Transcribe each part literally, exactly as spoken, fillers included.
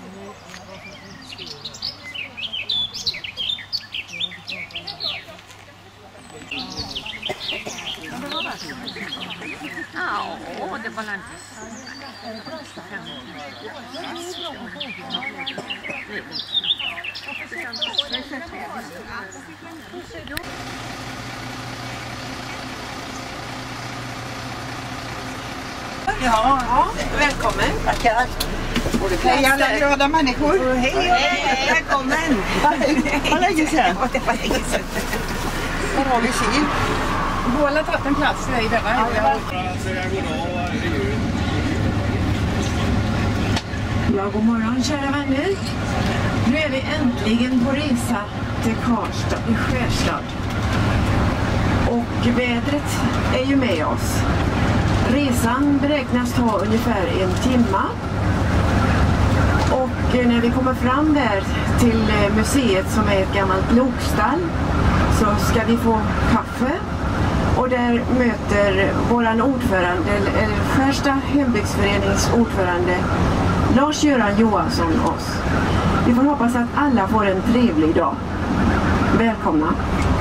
Ja, det var landet. Ja, ja, välkommen. Tackar. Hej alla glada människor. Hej, hej, välkommen. Vad länge sedan. Det var länge sedan. Var har vi Siv? Båda har tagit en plats i dig där, va? Ja, god morgon kära vänner. Nu är vi äntligen på resa till Karlstad i Skärstad. Och vädret är ju med oss. Resan beräknas ta ungefär en timme. Och när vi kommer fram där till museet som är ett gammalt lokstall så ska vi få kaffe. Och där möter våran ordförande, eller Skärstad hembygdsförenings ordförande Lars-Göran Johansson oss. Vi får hoppas att alla får en trevlig dag. Välkomna!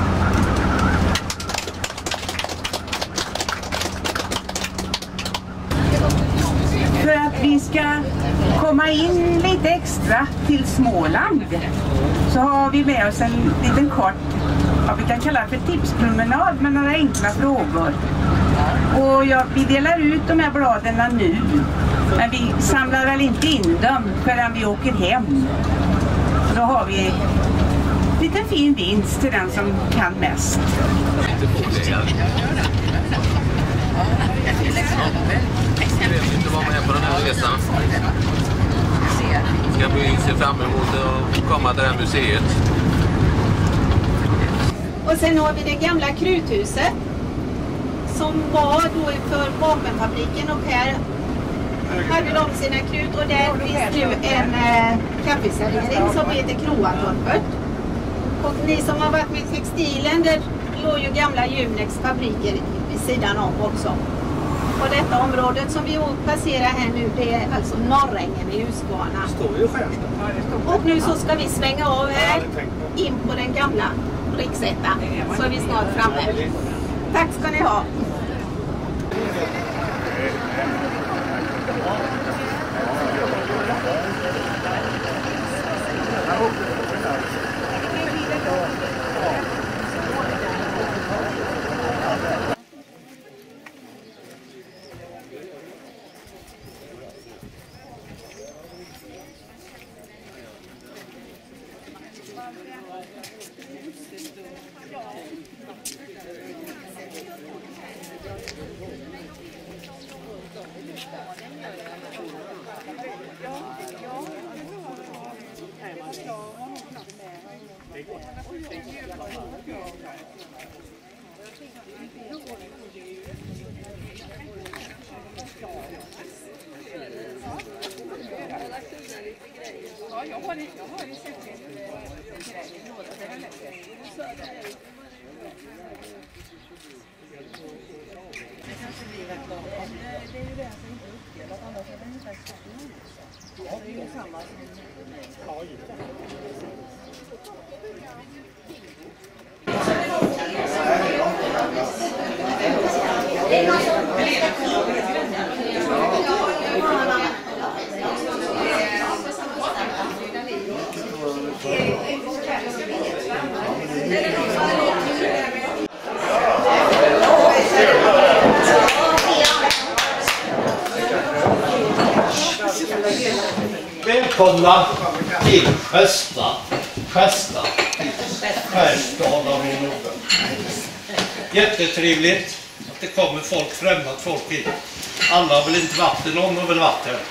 För att vi ska komma in lite extra till Småland så har vi med oss en liten kort, vad vi kan kalla för tipspromenad med några enkla frågor. Och ja, vi delar ut de här bladen nu, men vi samlar väl inte in dem förrän vi åker hem. Då har vi en liten fin vinst till den som kan mest. Trevligt att vara med på den här resan. Ska vi se fram emot att komma till det här museet. Och sen har vi det gamla kruthuset som var då för vapenfabriken, och här hade de sina krut, och där finns nu en äh, kaffeservering som heter Kroatorpet. Och ni som har varit med textilen, där låg ju gamla Junex fabriker vid sidan om också. Och detta området som vi passerar här nu, det är alltså Norrängen i Huskvarna. Står ju Skärstad. Och nu så ska vi svänga av här in på den gamla rikssätta, så är vi snart framme. Tack ska ni ha! Ja, jag har ju sett det. Det kanske blir rätt bra. Det är ju det som inte är uppdelat, annars är det ungefär så. Det är ju samma Välkomna till Skärstad, Skärstad, Skärstad av min ord. Jättetrevligt att det kommer folk, främmat folk hit. Alla har väl inte varit, någon har väl varit här.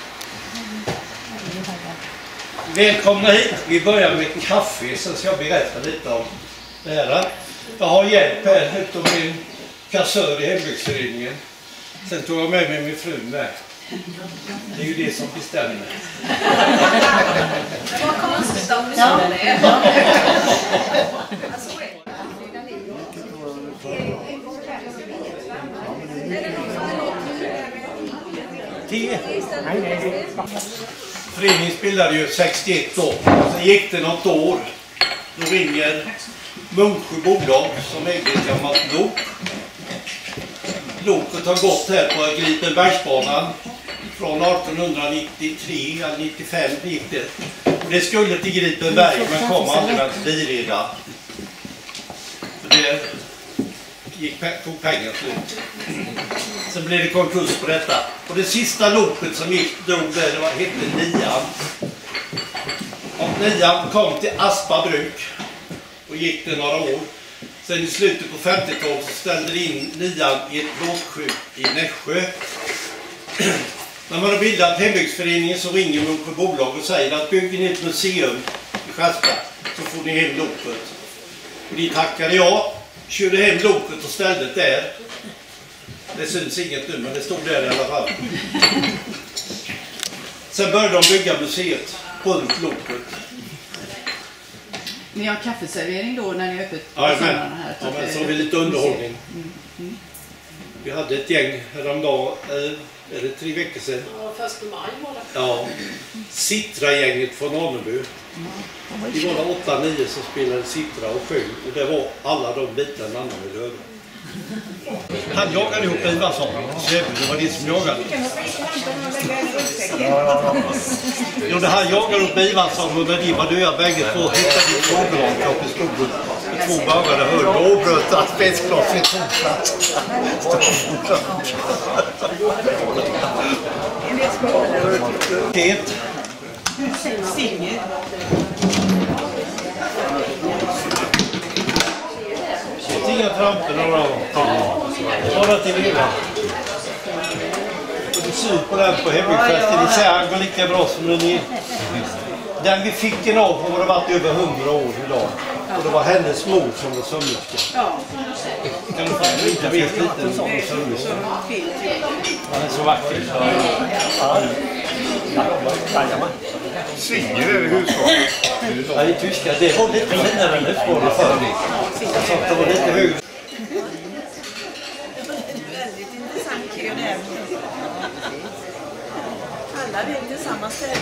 Välkomna hit. Vi börjar med kaffe, så ska jag berätta lite om det här. Jag har hjälp här utom min kassör i hembygdsföreningen. Sen tog jag med mig min fru med. Det är ju det som bestämmer. Det var konstigt att du sa det. Te? Nej, nej. Föreningen spelade ju sextioett år. Sen gick det något år. Då ringer Munksjö bolag som ägde ett gammalt lok. Loket har gått här på Gripenbergsbanan från artonhundranittiotre eller nittiofem gick det. Och det skulle till Gripenberg men kom aldrig med bireda. För det gick, tog pengar slut. Sen blev det konkurs på detta. Och det sista loket som gick drog där, det var, hette Nian. Och Nian kom till Aspa bruk och gick det några år. Sen i slutet på femtiotalet så ställde in Nian i ett plåtskjut i Nässjö. När man har bildat hembygdsföreningen så ringer man på bolag och säger att bygger ni ett museum i Skärsta så får ni hem loket. Och de tackade ja, körde hem loket och ställde det där. Det syns inget nu men det stod där i alla fall. Sen började de bygga museet runt loket. Ni har kaffeservering då när ni är öppet på ja, sommarna här? Ja, men så har vi lite underhållning. Mm. Mm. Vi hade ett gäng häromdagen, är det tre veckor sedan? Ja, första maj var det. Ja, Sittra-gänget från Aneby. Vi var det åtta nio som spelade Sittra och sju och det var alla de bitarna annan ville höra. Han jagade ihop Ivarsson, så det var det som jagade. Jo, det här jagade upp Ivarsson och när de var döda bägge två hittade vi två blandkropp i skogen. Två började höll och åbröt att spetsglas i tomplats. Det Singer. Inga tramper några år. Bara till lilla. Du ser på den på hembygdsfesten. Det säger han går lika bra som den är. Den vi fick en av har varit över hundra år idag. Och det var hennes mor som var sömmerska. Ja. Kan du få inte vet lite om sömmerska? Han är så vacker. Svinger är det hushåll. Ja, i tyska. Det var lite finare än det var det förr. Så det var lite högre. Väldigt intressant kul det. Alla vill till samma ställe.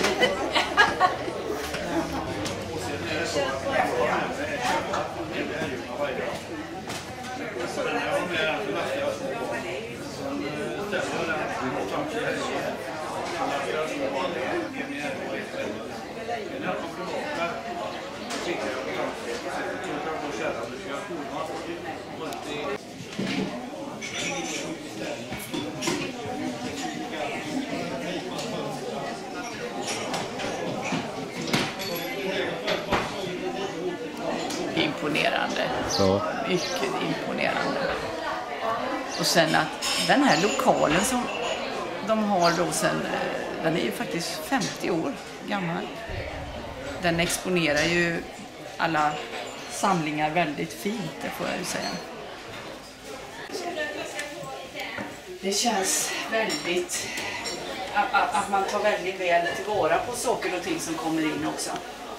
Imponerande. Så. Mycket imponerande. Och sen att den här lokalen som de har då sen, den är ju faktiskt femtio år gammal. Den exponerar ju alla samlingar väldigt fint, det får jag ju säga. Det känns väldigt att, att, att man tar väldigt väl tillvara på saker och ting som kommer in också.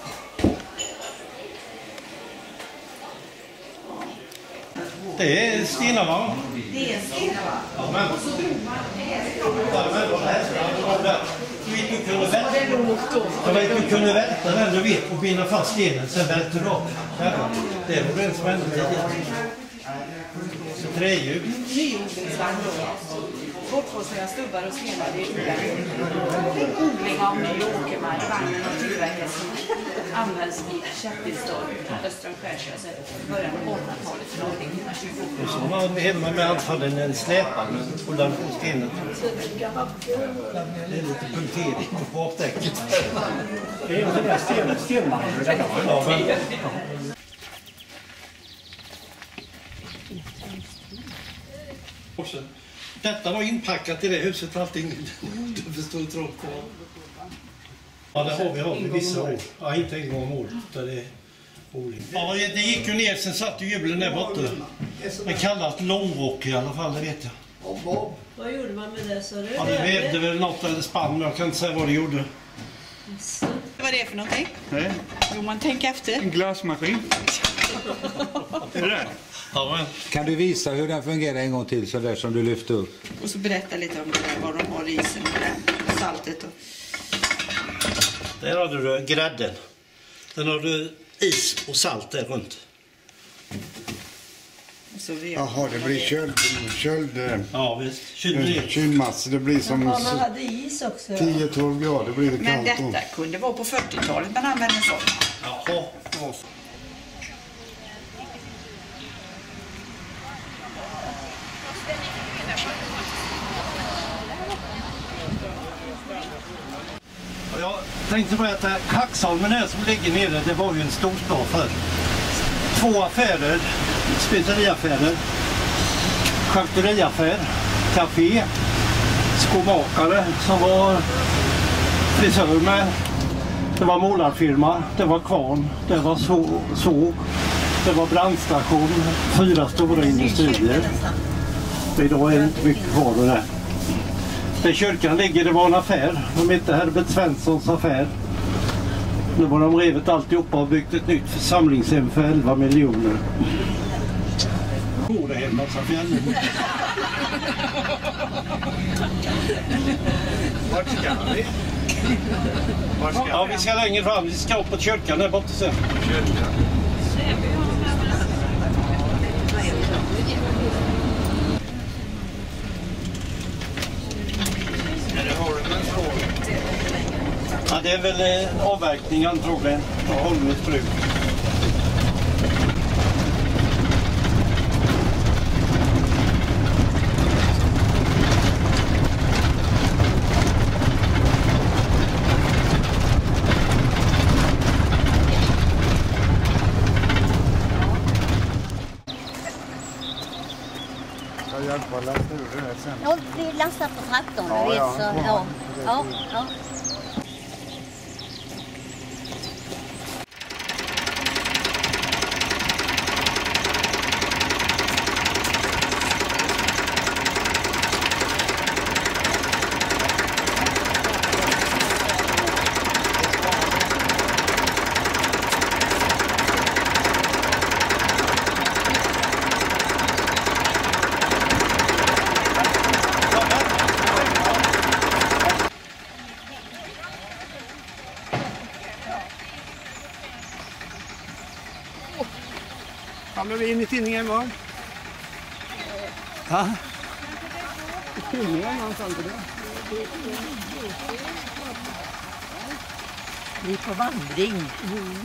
Det är Stenavall. Det är Stenavall. Ja, men. Ja, men vad är det? Du vet, du kunde vänta. Jag vet, du kunde vänta den, du vet, och binda fast stenen, sen välter du upp. Det var det som hände tidigare. Trädjur. Nyodlingsvagn då. Bortforsliga stubbar och stenar i odling av ny åkermark. Vagnen och tillverkas som används vid Käppilstorp, Östra Skärsjö, i början av åttiotalet för någonting. Och så var vi hemma med anfallen en släpare och den på stenen. Det är lite punktering på bakdäcket. Det är den där sten, stenmannen. Ja, men... Detta var inpackat i det huset, allting. Du förstår inte råd kvar. Ja, det har vi, har vi vissa år. Ja, inte en gång om året. Det är odling. Ja, det gick ju ner, sen satt ju jubilen där borta. Det kallas långrock i alla fall, det vet jag. Vad gjorde man med det, så det? Ja, det vävde väl något eller spann, men jag kan inte säga vad det gjorde. Vad är det för någonting? Nej. Jo, man tänker efter. En glasmaskin. Är det det? Ja, men. Kan du visa hur den fungerar en gång till, så där som du lyfte upp? Och så berätta lite om det där, vad de har i isen och det, saltet och... Där har du grädden. Sen har du is och salt där runt. Jaha, det blir köld, köld, ja, visst. Kyld, kylmassa. Det blir som Ja, man hade is också. tio tolv grader blir det kallt. Men detta då kunde vara på fyrtiotalet man använde sådana. Jaha. Ja. Jag tänkte berätta, Kaxholmen här som ligger nere, det var ju en storstad för. Två affärer, speceriaffärer, charkuteriaffär, café, skomakare som var frisör med. Det var målarfirma, det var kvarn, det var såg, det var brandstation, fyra stora industrier. Idag är det inte mycket kvar av det. Där kyrkan ligger, det var en affär. De hette Herbert Svenssons affär. Nu var de revet alltihopa och byggt ett nytt församlingshem för elva miljoner. Går det hemma så fjällen. Vart ska vi? Vart ska ja, vi ska längre fram. Vi ska upp på kyrkan där borta sen. Kyrkan. Ja, det är väl eh, avverkning antagligen av Holmens bruk. Jag hjälper att lasta ur det här sen. Ja, vi lastar på traktorn, Ja, du vet ja. så. Ja, ja, ja. Kommer vi in i tidningen va? Ja. I tidningen någonstans det. Vi är på vandring. Mm.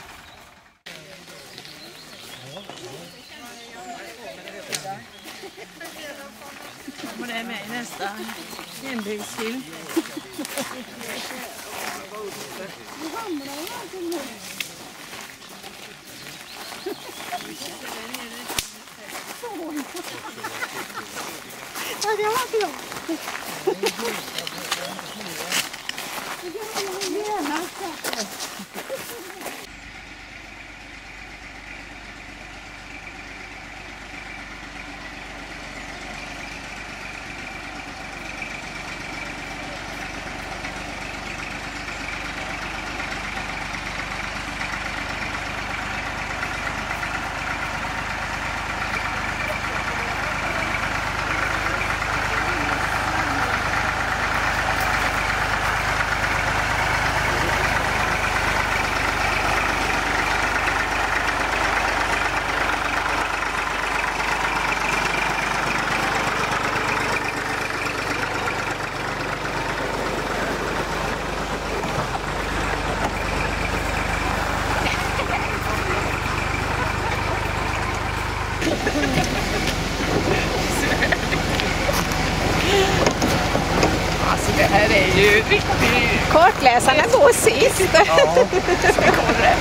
Kommer det med i nästa hembygdsfilm? Ja, det var bra. Alltså det här är ju riktigt... Kartläsarna går sist. Ja, så vi kollar det.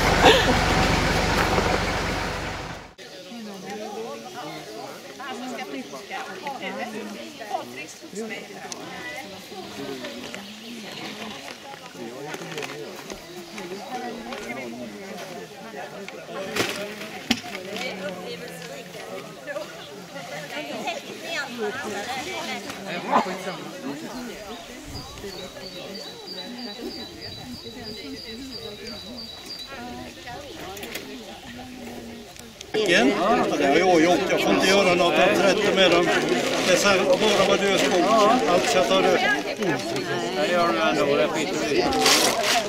Ja, det har jag gjort. Jag får inte göra något av trettio med dem. Det är så här, bara vad du är skog. Allt ska ta det. Jag gör det ändå, det skiter vi i.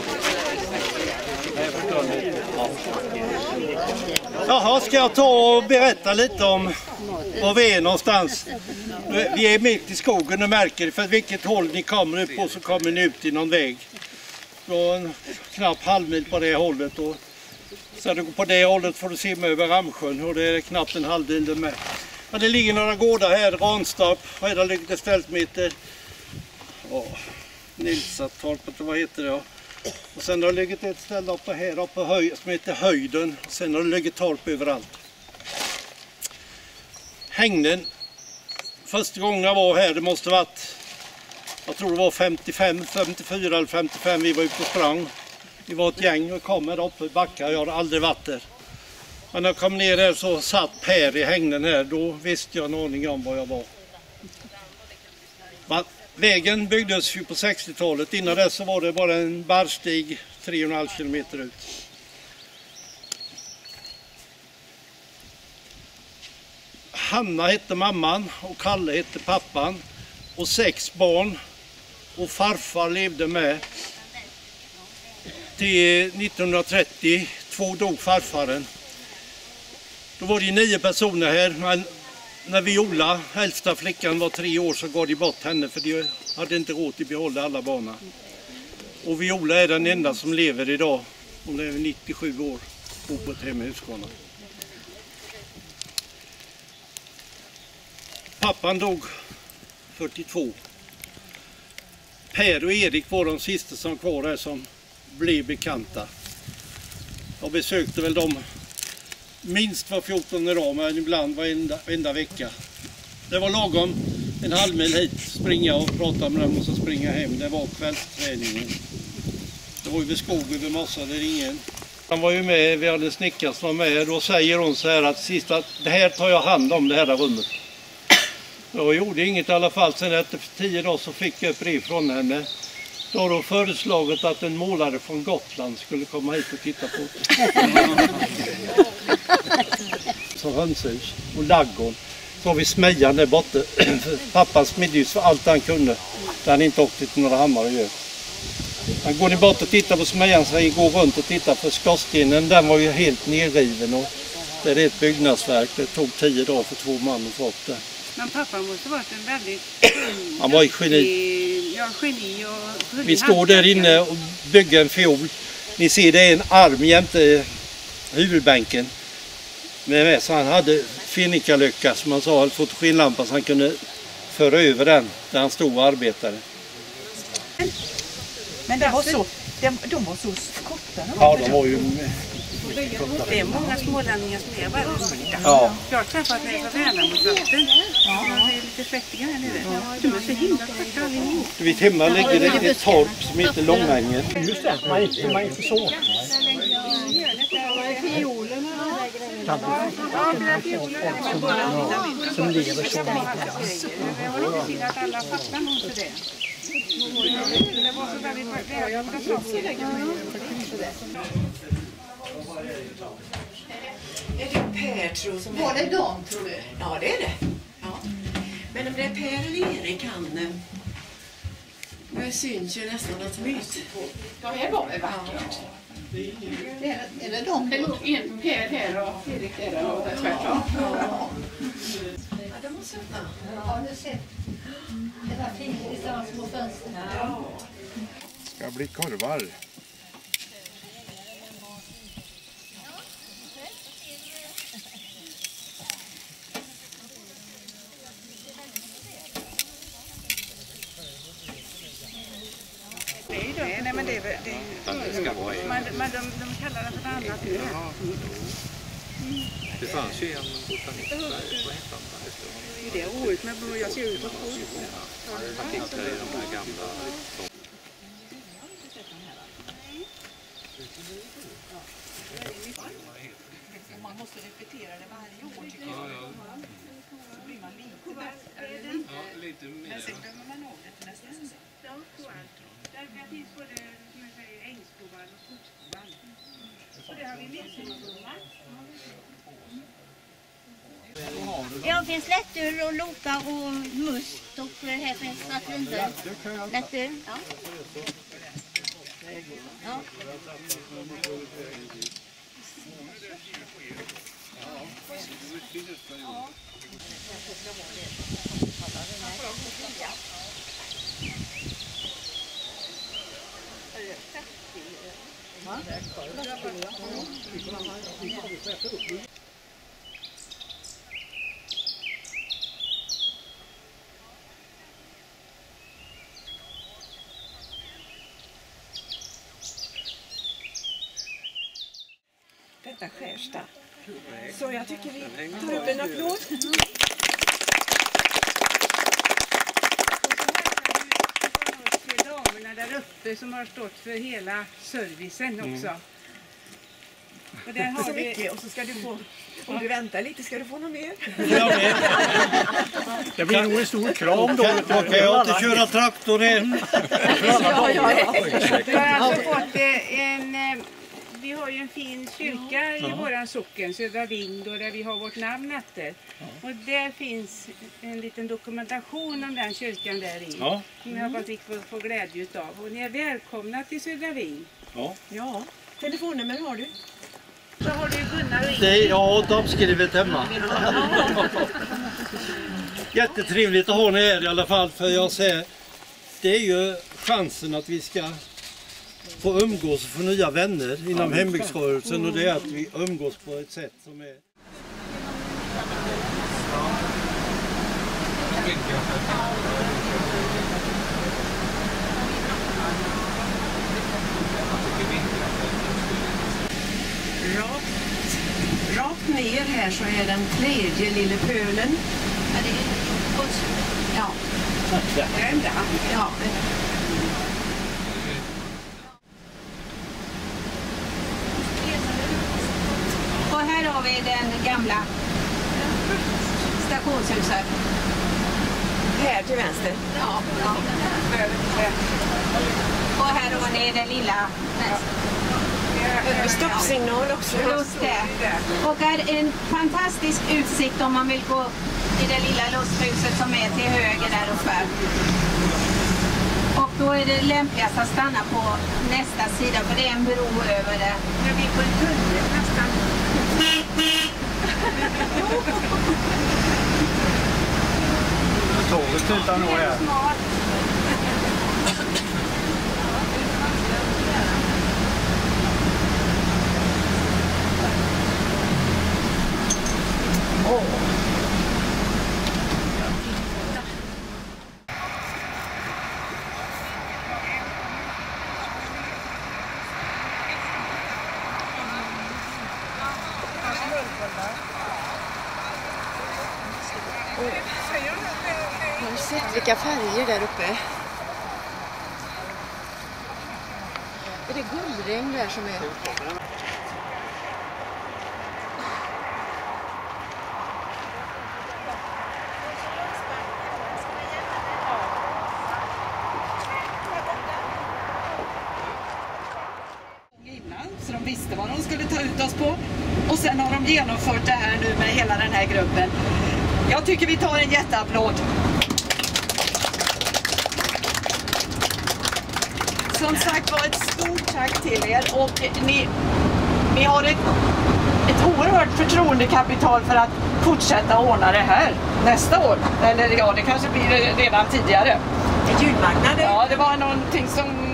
Jaha, ska jag ta och berätta lite om var vi är någonstans? Vi är mitt i skogen och märker, för vilket håll ni kommer upp på så kommer ni ut i någon väg. Då en knapp halvmil på det hållet och sen du går på det hållet får du simma över Ramsjön och det är knappt en halvmil där med. Men det ligger några gårdar här, Ranstorp, här där ligger det ställt som heter oh, Nilsatorpet, vad heter det? Och sen har det legat ett ställe uppe här uppe höj, som heter Höjden. Och sen har det legat torp överallt. Hängnen. Första gången jag var här, det måste varit, jag tror det var femtiofem, femtiofyra eller femtiofem, vi var ute och sprang. Vi var ett gäng och kom här uppe i backar, jag har aldrig varit där. Men när jag kom ner här så satt Per i hängnen här, då visste jag en aning om var jag var. Men vägen byggdes ju på sextiotalet, innan dess så var det bara en barrstig tre och en halv kilometer ut. Hanna hette mamman och Kalle hette pappan och sex barn och farfar levde med till nittonhundratrettio, två dog farfaren. Då var det nio personer här, men när Viola, äldsta flickan, var tre år så gav de bort henne för de hade inte råd att behålla alla barnen. Och Viola är den enda som lever idag, hon är nittiosju år, bor på ett hem i Huskvarna. Pappan dog fyrtiotvå. Per och Erik var de sista som kvar här som blev bekanta. Jag besökte väl dem minst var fjortonde dag, men ibland varenda, varenda vecka. Det var lagom en halv mil hit, springa och prata med dem och så springa hem. Det var kvällsträningen. Det var ju vid skog över massa, där ingen. Han var ju med, vi hade snickats var med. Då säger hon så här att sist att det här tar jag hand om, det här rummet. Jag gjorde inget i alla fall. Sen efter tio dagar så fick jag ett brev från henne. Då har de föreslagit att en målare från Gotland skulle komma hit och titta på. Så hönshus och laggård. Så har vi smejan där borta. Pappan smidde ju för allt han kunde. Där han inte åkte till några hammar och gör. Han går ni bort och tittar på smejan så han går runt och tittar för skorstenen. Den var ju helt nerriven och det är ett byggnadsverk. Det tog tio dagar för två man att få upp det. Men pappa måste varit en väldigt han var ett geni. Ja, geni och vi står där inne och bygger en fiol. Ni ser det är en arm jämte huvudbänken. Men så han hade finikalöcka som man sa, fotogenlampa så han kunde föra över den där han stod och arbetade. Men det var så, de, de var så korta. Ja, de var ju det är många smålänningar som är väldigt korta. Ja. Jag har träffat mig på Värnamotvatten. Ja. Det är lite släktingar här nere. De är så himla korta allihop. Vid hemma ligger det ett torp som heter Långängen. Just det, man är inte, man är inte så. Som lever så mycket. Jag har inte sett att alla fattar nog för det. Det var så väldigt är det Per tror som Var det dem tror du? Ja, det är det. Ja. Men om det är Per eller Erik, han... Det syns ju nästan att myt. Ja, här var det vackert. Det är, är det dem? Det låg en Per här och Erik där och tvärtom. Ja, det måste jag ta. Ja, du ser. Det var fint i sådana små fönster. Ja. Ska bli korvar. Nej, nej, nej, men det är det, det man, man, de, de kallar det för annat nu. Mm. Det fanns ju en botanik där. Vad heter han? Det är roligt med blå, jag ser ut på skor. Man tittar i de här gamla... Man måste repetera det varje år tycker jag. Så blir man lite bättre. Ja, lite mer. Men sen glömmer man av det till nästa säsong. Ja, så allt. Därför att det finns både, som jag säger, ängskovar och skogskovar. Så det har vi midsommarblomma. Ja, det finns lättur och lokar och must och det här finns naturligtvis lättur. Ja. Ja. Detta Skärsta. Så jag tycker vi tar upp en applåd. Till damerna där uppe som har stått för hela servicen också. Mm. Och där har så vi... mycket. Och så ska du få, om du väntar lite ska du få något mer. Det blir nog en stor kram då. Då kan jag inte köra traktor hem. Ja, ja, ja. Vi har alltså fått en... Vi har ju en fin kyrka i Ja. våran socken, Södra Vind, där vi har vårt namn efter. Och där finns en liten dokumentation om den kyrkan där i. Ja. Som jag hoppas att vi får, får glädje utav. Och ni är välkomna till Södra Vind. Ja. Ja. Telefonnummer har du? Så har du Gunnar och Det är jag uppskrivet hemma. Jättetrevligt att ha ni här i alla fall, för jag säger, det är ju chansen att vi ska få umgås och få nya vänner inom ja, hembygdsrörelsen, och det är att vi umgås på ett sätt som är... Rakt, rakt ner här så är den tredje lille pölen. Ja, det är ja. Den där. Ja. Och här har vi den gamla stationshuset. Här till vänster? Ja. ja. Och här har ni den lilla... Stoppsignal också. Just det. Och här är en fantastisk utsikt om man vill gå i det lilla lusthuset som är till höger där uppe. Och då är det lämpligast att stanna på nästa sida, för det är en bro över det. Nu är vi på en tunnel nästan. Tåget slutar nog här. Har du sett vilka färger där uppe? Är det guldregn där som är? Så de visste vad de skulle ta ut oss på. Och sen har de genomfört det här nu med hela den här gruppen. Jag tycker vi tar en jätteapplåd. Som sagt var, ett stort tack till er. Och ni, ni har ett, ett oerhört förtroendekapital för att fortsätta ordna det här nästa år. Eller ja, det kanske blir redan tidigare. Julmarknaden? Ja, det var någonting som